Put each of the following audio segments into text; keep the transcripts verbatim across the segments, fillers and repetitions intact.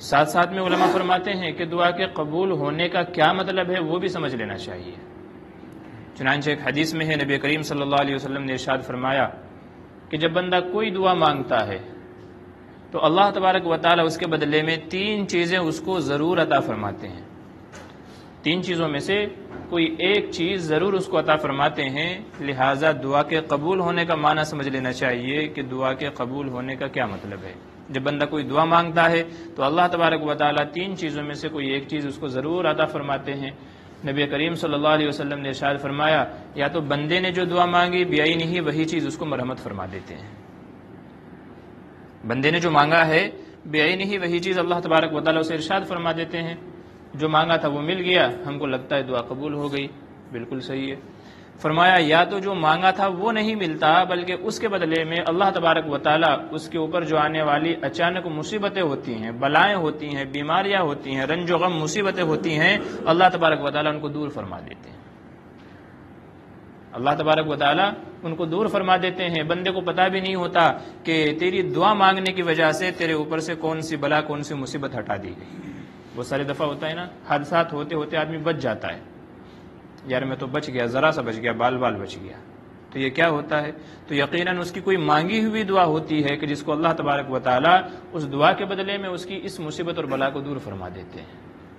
ساتھ ساتھ میں علماء فرماتے ہیں کہ دعا کے قبول ہونے کا کیا مطلب ہے وہ بھی سمجھ لینا چاہیے۔ چنانچہ ایک حدیث میں ہے نبی کریم صلی اللہ علیہ وسلم نے ارشاد فرمایا کہ جب بندہ کوئی دعا مانگتا ہے تو اللہ تبارک و تعالی اس کے بدلے میں تین چیزیں اس کو ضرور عطا فرماتے ہیں۔ تین چیزوں میں سے کوئی ایک چیز ضرور اس کو عطا فرماتے ہیں، لہٰذا دعا کے قبول ہونے کا معنی سمجھ لینا چاہیے کہ دعا کے قبول ہونے کا کیا مطلب ہے۔ جب بندہ کوئی دعا مانگتا ہے تو اللہ تبارک و تعالی تین چیزوں میں سے کوئی ایک چیز اس کو ضرور عطا فرماتے ہیں۔ نبی کریم صلی اللہ علیہ وسلم نے ارشاد فرمایا یا تو بندے نے جو دعا مانگی بیائی نہیں وہی چیز اس کو مرحمت فرما دیتے ہیں۔ بندے نے جو مانگا ہے بیائی نہیں وہی چیز اللہ تبارک و تعالی اسے ارشاد فرما دیتے ہیں۔ جو مانگا تھا وہ مل گیا، ہم کو لگتا ہے دعا قبول ہو گئی، بالکل صحیح ہے۔ فرمایا یا تو جو مانگا تھا وہ نہیں ملتا بلکہ اس کے بدلے میں اللہ تبارک و تعالی اس کے اوپر جو آنے والی اچانک مصیبتیں ہوتی ہیں، بلائیں ہوتی ہیں، بیماریاں ہوتی ہیں، رنج و غم مصیبتیں ہوتی ہیں، اللہ تبارک و تعالی ان کو دور فرما دیتے ہیں۔ اللہ تبارک و تعالی ان کو دور فرما دیتے ہیں، بندے کو پتہ بھی نہیں ہوتا کہ تیری دعا مانگنے کی وجہ سے تیرے اوپر سے کون سی بلا کون سی مصیبت ہٹا دی گئی۔ وہ ساری دفعہ ہوتا ہے نا، حادثات ہوتے ہوتے آدمی بچ جاتا ہے، یار میں تو بچ گیا، ذرا سا بچ گیا، بال بال بچ گیا، تو یہ کیا ہوتا ہے؟ تو یقیناً اس کی کوئی مانگی ہوئی دعا ہوتی ہے کہ جس کو اللہ تبارک و تعالی اس دعا کے بدلے میں اس کی اس مصیبت اور بلا کو دور فرما دیتے ہیں۔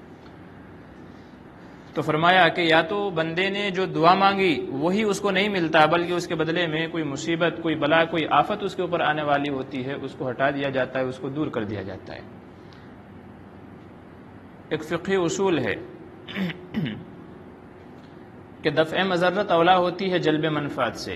تو فرمایا کہ یا تو بندے نے جو دعا مانگی وہی اس کو نہیں ملتا بلکہ اس کے بدلے میں کوئی مصیبت، کوئی بلا، کوئی آفت اس کے اوپر آنے والی ہوتی ہے، اس کو ہٹا دیا جاتا ہے، اس کو دور کر دیا جاتا ہے۔ ایک فقہی اصول ہے کہ دفع مضرت اولا ہوتی ہے جلب منفعت سے،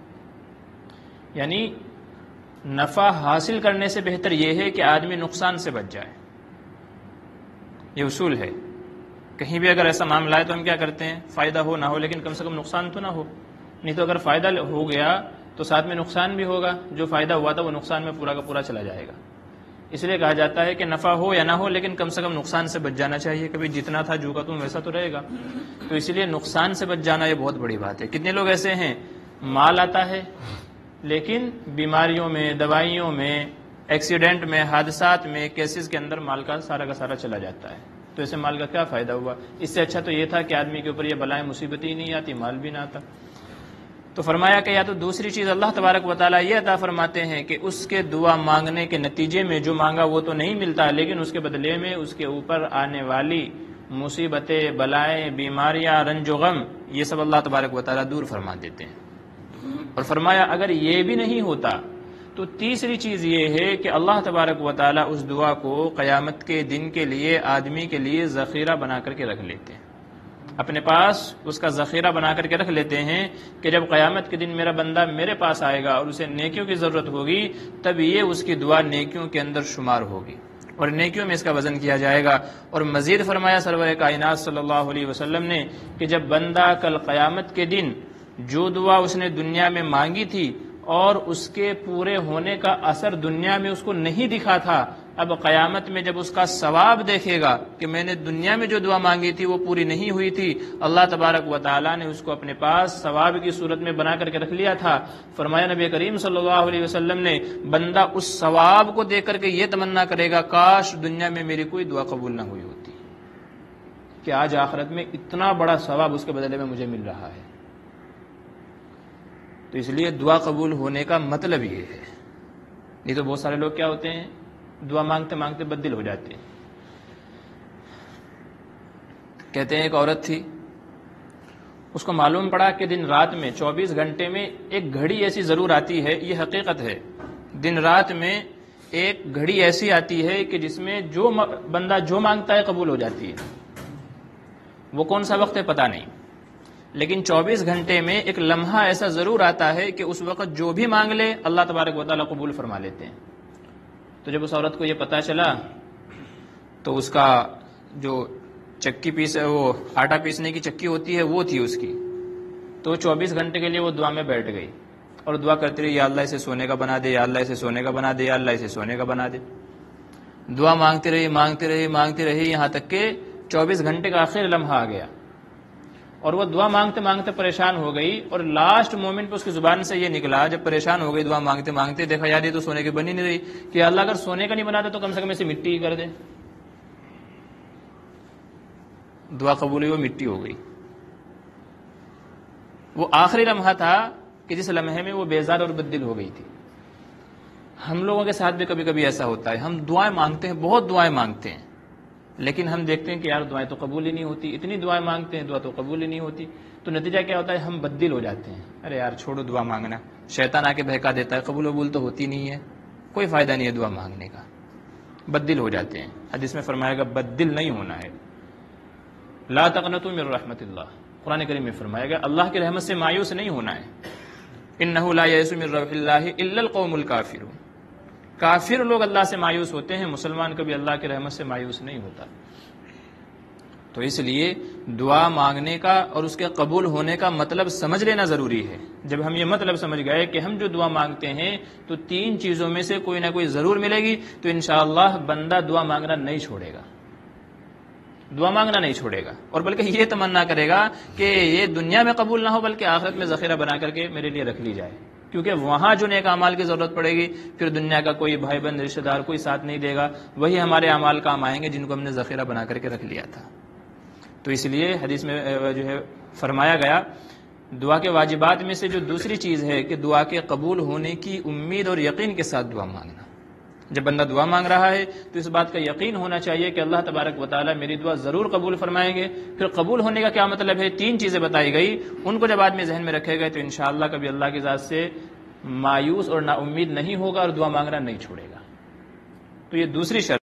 یعنی نفع حاصل کرنے سے بہتر یہ ہے کہ آدمی نقصان سے بچ جائے۔ یہ اصول ہے، کہیں بھی اگر ایسا معاملہ ہے تو ہم کیا کرتے ہیں؟ فائدہ ہو نہ ہو لیکن کم سے کم نقصان تو نہ ہو، نہیں تو اگر فائدہ ہو گیا تو ساتھ میں نقصان بھی ہوگا، جو فائدہ ہوا تھا وہ نقصان میں پورا کا پورا چلا جائے گا۔ اس لیے کہا جاتا ہے کہ نفع ہو یا نہ ہو لیکن کم سے کم نقصان سے بچ جانا چاہیے، کبھی جتنا تھا جو کا تم ویسا تو رہے گا، تو اس لیے نقصان سے بچ جانا یہ بہت بڑی بات ہے۔ کتنے لوگ ایسے ہیں مال آتا ہے لیکن بیماریوں میں، دوائیوں میں، ایکسیڈنٹ میں، حادثات میں، کیسز کے اندر مال کا سارا کا سارا چلا جاتا ہے، تو ایسے مال کا کیا فائدہ ہوا؟ اس سے اچھا تو یہ تھا کہ آدمی کے اوپر یہ بلائیں مصیبتیں ہی نہیں آتی، مال بھی نہ آتا۔ تو فرمایا کہ یا تو دوسری چیز اللہ تبارک و تعالیٰ یہ عطا فرماتے ہیں کہ اس کے دعا مانگنے کے نتیجے میں جو مانگا وہ تو نہیں ملتا لیکن اس کے بدلے میں اس کے اوپر آنے والی مصیبتیں، بلائیں، بیماریاں، رنج و غم یہ سب اللہ تبارک و تعالیٰ دور فرما دیتے ہیں۔ اور فرمایا اگر یہ بھی نہیں ہوتا تو تیسری چیز یہ ہے کہ اللہ تبارک و تعالیٰ اس دعا کو قیامت کے دن کے لیے آدمی کے لیے ذخیرہ بنا کر کے رکھ لیتے ہیں، اپنے پاس اس کا ذخیرہ بنا کر کے رکھ لیتے ہیں کہ جب قیامت کے دن میرا بندہ میرے پاس آئے گا اور اسے نیکیوں کی ضرورت ہوگی تب یہ اس کی دعا نیکیوں کے اندر شمار ہوگی اور نیکیوں میں اس کا وزن کیا جائے گا۔ اور مزید فرمایا سرور کائنات صلی اللہ علیہ وسلم نے کہ جب بندہ کل قیامت کے دن جو دعا اس نے دنیا میں مانگی تھی اور اس کے پورے ہونے کا اثر دنیا میں اس کو نہیں دکھا تھا، اب قیامت میں جب اس کا ثواب دیکھے گا کہ میں نے دنیا میں جو دعا مانگی تھی وہ پوری نہیں ہوئی تھی، اللہ تبارک و تعالیٰ نے اس کو اپنے پاس ثواب کی صورت میں بنا کر کے رکھ لیا تھا۔ فرمایا نبی کریم صلی اللہ علیہ وسلم نے بندہ اس ثواب کو دیکھ کر کے یہ تمنا کرے گا کاش دنیا میں میری کوئی دعا قبول نہ ہوئی ہوتی کہ آج آخرت میں اتنا بڑا ثواب اس کے بدلے میں مجھے مل رہا ہے۔ تو اس لیے دعا قبول ہونے کا مطلب یہ ہے، نہیں تو بہت سارے لوگ کیا ہوتے ہیں دعا مانگتے مانگتے بددل ہو جاتے ہیں۔ کہتے ہیں ایک عورت تھی، اس کو معلوم پڑا کہ دن رات میں چوبیس گھنٹے میں ایک گھڑی ایسی ضرور آتی ہے، یہ حقیقت ہے، دن رات میں ایک گھڑی ایسی آتی ہے کہ جس میں جو بندہ جو مانگتا ہے قبول ہو جاتی ہے۔ وہ کون سا وقت ہے پتہ نہیں، لیکن چوبیس گھنٹے میں ایک لمحہ ایسا ضرور آتا ہے کہ اس وقت جو بھی مانگ لے اللہ تبارک و تعالیٰ قبول فرما لیتے ہیں۔ تو جب اس عورت کو یہ پتہ چلا تو اس کا جو چکی پیس وہ آٹا پیسنے کی چکی ہوتی ہے وہ تھی اس کی، تو چوبیس گھنٹے کے لیے وہ دعا میں بیٹھ گئی اور دعا کرتی رہی، یا اللہ اسے سونے کا بنا دے، یا اللہ اسے سونے کا بنا دے، یا اللہ اسے سونے کا بنا دے۔ دعا مانگتی رہی مانگتی رہی مانگتی رہی یہاں تک کہ چوبیس گھنٹے کا آخر لمحہ آ گیا اور وہ دعا مانگتے مانگتے پریشان ہو گئی اور لاسٹ مومنٹ پہ اس کی زبان سے یہ نکلا جب پریشان ہو گئی دعا مانگتے مانگتے، دیکھا یار یہ تو سونے کی بنی نہیں رہی کہ اللہ اگر سونے کا نہیں بناتا تو کم سے کم اسے مٹی ہی کر دے، دعا قبول ہوئی وہ مٹی ہو گئی. وہ آخری لمحہ تھا کہ جس لمحے میں وہ بیزار اور بددل ہو گئی تھی. ہم لوگوں کے ساتھ بھی کبھی کبھی ایسا ہوتا ہے, ہم دعائیں مانگتے ہیں, بہت دعائیں مانگتے ہیں, لیکن ہم دیکھتے ہیں کہ یار دعائیں تو قبول ہی نہیں ہوتی, اتنی دعائیں مانگتے ہیں دعا تو قبول ہی نہیں ہوتی. تو نتیجہ کیا ہوتا ہے, ہم بددل ہو جاتے ہیں, ارے یار چھوڑو دعا مانگنا, شیطان آ کے بہکا دیتا ہے, قبول وبول تو ہوتی نہیں ہے, کوئی فائدہ نہیں ہے دعا مانگنے کا, بددل ہو جاتے ہیں. حدیث میں فرمایا گا بددل نہیں ہونا ہے. لا تقنطوا من رحمت اللہ, قرآن کریم میں فرمایا گیا اللہ کی رحمت سے مایوس نہیں ہونا ہے. انہ لا یئس من روح اللہ الا القوم الکافرون, کافر لوگ اللہ سے مایوس ہوتے ہیں, مسلمان کبھی اللہ کی رحمت سے مایوس نہیں ہوتا. تو اس لیے دعا مانگنے کا اور اس کے قبول ہونے کا مطلب سمجھ لینا ضروری ہے. جب ہم یہ مطلب سمجھ گئے کہ ہم جو دعا مانگتے ہیں تو تین چیزوں میں سے کوئی نہ کوئی ضرور ملے گی, تو انشاءاللہ بندہ دعا مانگنا نہیں چھوڑے گا, دعا مانگنا نہیں چھوڑے گا, اور بلکہ یہ تمنا کرے گا کہ یہ دنیا میں قبول نہ ہو بلکہ آخرت میں ذخیرہ بنا کر کے میرے لیے رکھ لی جائے, کیونکہ وہاں جو نیک اعمال کی ضرورت پڑے گی پھر دنیا کا کوئی بھائی بہن رشتہ دار کوئی ساتھ نہیں دے گا, وہی ہمارے اعمال کام آئیں گے جن کو ہم نے ذخیرہ بنا کر کے رکھ لیا تھا. تو اس لیے حدیث میں جو ہے فرمایا گیا دعا کے واجبات میں سے جو دوسری چیز ہے کہ دعا کے قبول ہونے کی امید اور یقین کے ساتھ دعا مانگنا. جب بندہ دعا مانگ رہا ہے تو اس بات کا یقین ہونا چاہیے کہ اللہ تبارک و تعالیٰ میری دعا ضرور قبول فرمائیں گے. پھر قبول ہونے کا کیا مطلب ہے, تین چیزیں بتائی گئی, ان کو جب آدمی ذہن میں رکھے گا تو انشاءاللہ کبھی اللہ کی ذات سے مایوس اور نا امید نہیں ہوگا اور دعا مانگنا نہیں چھوڑے گا. تو یہ دوسری شرط